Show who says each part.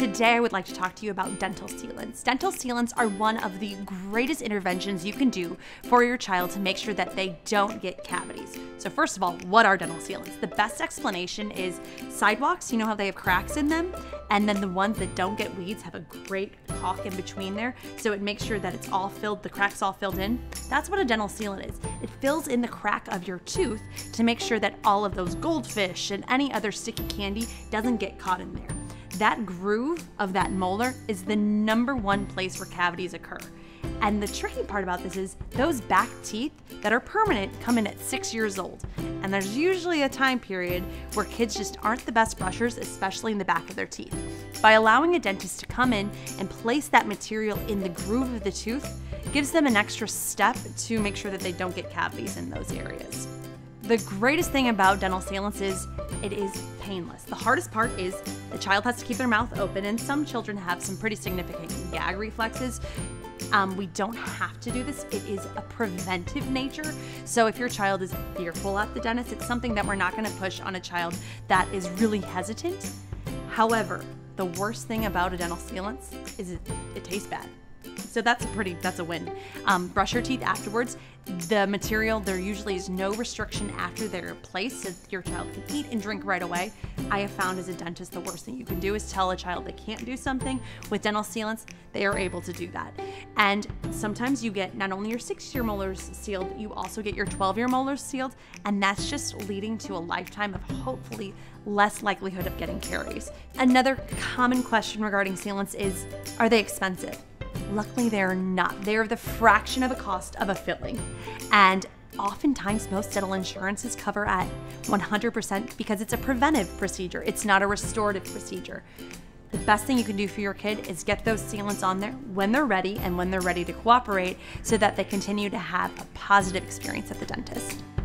Speaker 1: Today I would like to talk to you about dental sealants. Dental sealants are one of the greatest interventions you can do for your child to make sure that they don't get cavities. So first of all, what are dental sealants? The best explanation is sidewalks, you know how they have cracks in them? And then the ones that don't get weeds have a great caulk in between there, so it makes sure that it's all filled, the cracks all filled in. That's what a dental sealant is. It fills in the crack of your tooth to make sure that all of those goldfish and any other sticky candy doesn't get caught in there. That groove of that molar is the #1 place where cavities occur. And the tricky part about this is those back teeth that are permanent come in at 6 years old. And there's usually a time period where kids just aren't the best brushers, especially in the back of their teeth. By allowing a dentist to come in and place that material in the groove of the tooth gives them an extra step to make sure that they don't get cavities in those areas. The greatest thing about dental sealants is it is painless. The hardest part is the child has to keep their mouth open, and some children have some pretty significant gag reflexes. We don't have to do this. It is a preventive nature. So if your child is fearful at the dentist, it's something that we're not going to push on a child that is really hesitant. However, the worst thing about a dental sealant is it tastes bad. So that's a win. Brush your teeth afterwards. The material, there usually is no restriction after they're placed, so your child can eat and drink right away. I have found as a dentist, the worst thing you can do is tell a child they can't do something. With dental sealants, they are able to do that. And sometimes you get not only your 6-year molars sealed, you also get your 12-year molars sealed, and that's just leading to a lifetime of hopefully less likelihood of getting caries. Another common question regarding sealants is, are they expensive? Luckily, they're not. They're the fraction of a cost of a filling. And oftentimes, most dental insurances cover at 100% because it's a preventive procedure. It's not a restorative procedure. The best thing you can do for your kid is get those sealants on there when they're ready and when they're ready to cooperate so that they continue to have a positive experience at the dentist.